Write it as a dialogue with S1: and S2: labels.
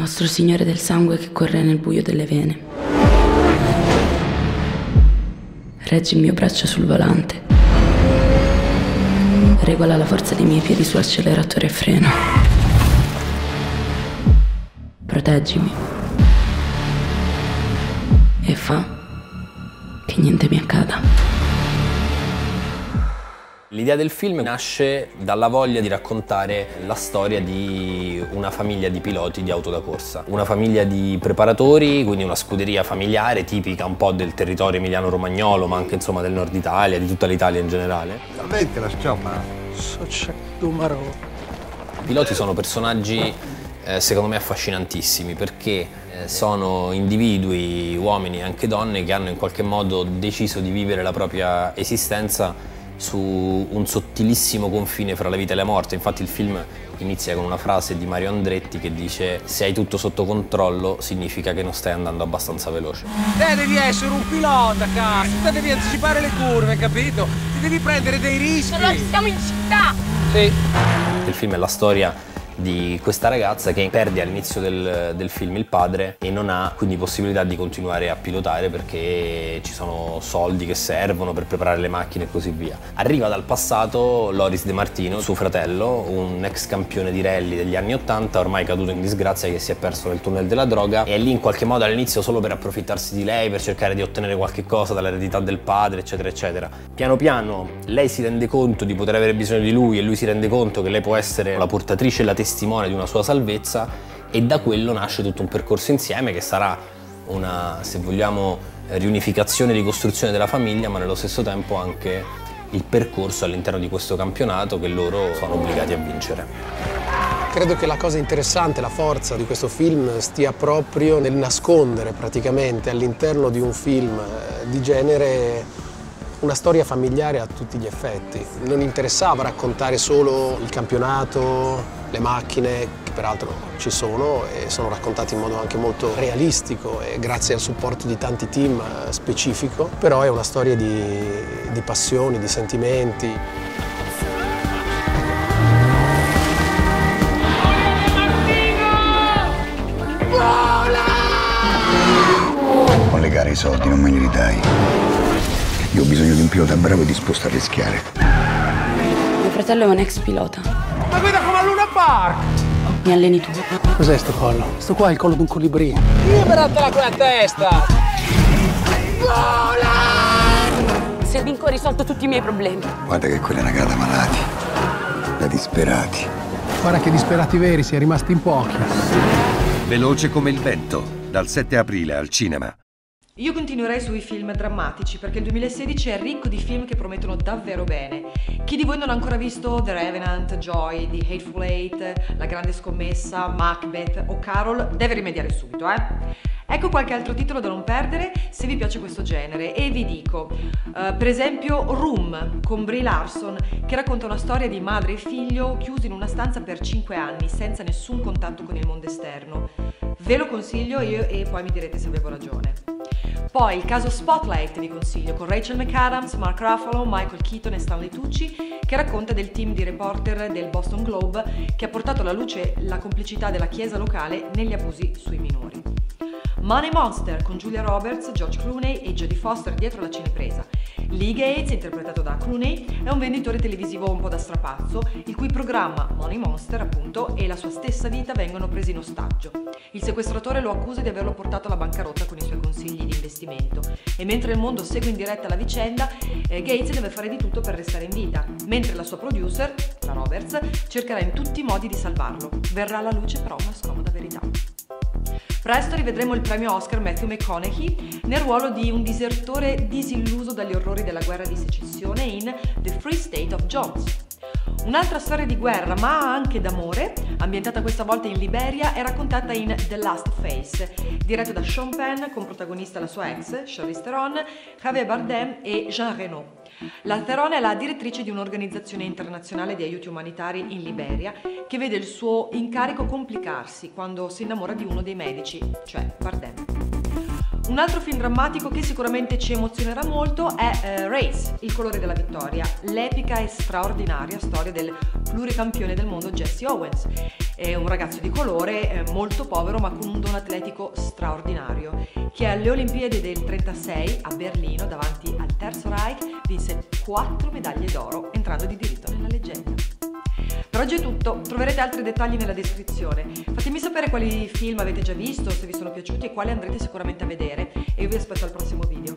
S1: Nostro Signore del sangue che corre nel buio delle vene. Reggi il mio braccio sul volante. Regola la forza dei miei piedi su acceleratore e freno. Proteggimi. E fa che niente mi accada.
S2: L'idea del film nasce dalla voglia di raccontare la storia di una famiglia di piloti di auto da corsa. Una famiglia di preparatori, quindi una scuderia familiare tipica un po' del territorio emiliano-romagnolo, ma anche insomma del nord Italia, di tutta l'Italia in generale.
S3: Smettila, sciamma.
S2: I piloti sono personaggi secondo me affascinantissimi perché sono individui, uomini e anche donne, che hanno in qualche modo deciso di vivere la propria esistenza su un sottilissimo confine fra la vita e la morte. Infatti il film inizia con una frase di Mario Andretti che dice: se hai tutto sotto controllo significa che non stai andando abbastanza veloce.
S3: Te devi essere un pilota, cazzo, te devi anticipare le curve, capito? Ti devi prendere dei rischi.
S4: Allora siamo in città!
S2: Sì. Il film è la storia di questa ragazza che perde all'inizio del film il padre e non ha quindi possibilità di continuare a pilotare perché ci sono soldi che servono per preparare le macchine e così via. Arriva dal passato Loris De Martino, suo fratello, un ex campione di rally degli anni 80, ormai caduto in disgrazia, che si è perso nel tunnel della droga, e è lì in qualche modo all'inizio solo per approfittarsi di lei, per cercare di ottenere qualche cosa dall'eredità del padre, eccetera eccetera. Piano piano lei si rende conto di poter avere bisogno di lui e lui si rende conto che lei può essere la portatrice e la testimone di una sua salvezza, e da quello nasce tutto un percorso insieme che sarà una, se vogliamo, riunificazione e ricostruzione della famiglia, ma nello stesso tempo anche il percorso all'interno di questo campionato che loro sono obbligati a vincere.
S5: Credo che la cosa interessante, la forza di questo film stia proprio nel nascondere praticamente all'interno di un film di genere una storia familiare a tutti gli effetti. Non interessava raccontare solo il campionato, le macchine, che peraltro ci sono e sono raccontate in modo anche molto realistico e grazie al supporto di tanti team specifico, però è una storia di passioni, di sentimenti.
S6: Con le gare i soldi non me li ridai. Io ho bisogno di un pilota bravo e disposto a rischiare.
S1: Mio fratello è un ex pilota.
S3: Ma guida come a Luna Park!
S1: Mi alleni tu.
S5: Cos'è sto collo? Sto qua è il collo di un colibrì.
S3: Liberatela con la testa!
S1: Se vinco ho risolto tutti i miei problemi.
S6: Guarda che quella è una gara da malati, da disperati.
S5: Guarda che disperati veri, si è rimasti in pochi.
S7: Veloce come il vento, dal 7 aprile al cinema.
S8: Io continuerei sui film drammatici perché il 2016 è ricco di film che promettono davvero bene. Chi di voi non ha ancora visto The Revenant, Joy, The Hateful Eight, La Grande Scommessa, Macbeth o Carol deve rimediare subito, Ecco qualche altro titolo da non perdere se vi piace questo genere e vi dico, per esempio Room con Brie Larson, che racconta una storia di madre e figlio chiusi in una stanza per 5 anni senza nessun contatto con il mondo esterno. Ve lo consiglio io e poi mi direte se avevo ragione. Poi il caso Spotlight vi consiglio, con Rachel McAdams, Mark Ruffalo, Michael Keaton e Stanley Tucci, che racconta del team di reporter del Boston Globe che ha portato alla luce la complicità della chiesa locale negli abusi sui minori. Money Monster con Julia Roberts, George Clooney e Jodie Foster dietro la cinepresa. Lee Gates, interpretato da Clooney, è un venditore televisivo un po' da strapazzo, il cui programma, Money Monster appunto, e la sua stessa vita vengono presi in ostaggio. Il sequestratore lo accusa di averlo portato alla bancarotta con i suoi consigli di investimento e mentre il mondo segue in diretta la vicenda, Gates deve fare di tutto per restare in vita, mentre la sua producer, la Roberts, cercherà in tutti i modi di salvarlo. Verrà alla luce però una scomoda verità. Presto rivedremo il premio Oscar Matthew McConaughey nel ruolo di un disertore disilluso dagli orrori della guerra di secessione in The Free State of Jones. Un'altra storia di guerra, ma anche d'amore, ambientata questa volta in Liberia, è raccontata in The Last Face, diretto da Sean Penn, con protagonista la sua ex, Charlize Theron, Javier Bardem e Jean Reno. La Theron è la direttrice di un'organizzazione internazionale di aiuti umanitari in Liberia che vede il suo incarico complicarsi quando si innamora di uno dei medici, cioè Bardem. Un altro film drammatico che sicuramente ci emozionerà molto è Race, Il colore della vittoria, l'epica e straordinaria storia del pluricampione del mondo Jesse Owens. È un ragazzo di colore molto povero ma con un dono atletico straordinario, che alle Olimpiadi del 36 a Berlino davanti al Terzo Reich vinse 4 medaglie d'oro, entrando di diritto nella leggenda. Per oggi è tutto, troverete altri dettagli nella descrizione. Fatemi sapere quali film avete già visto, se vi sono piaciuti e quali andrete sicuramente a vedere, e io vi aspetto al prossimo video.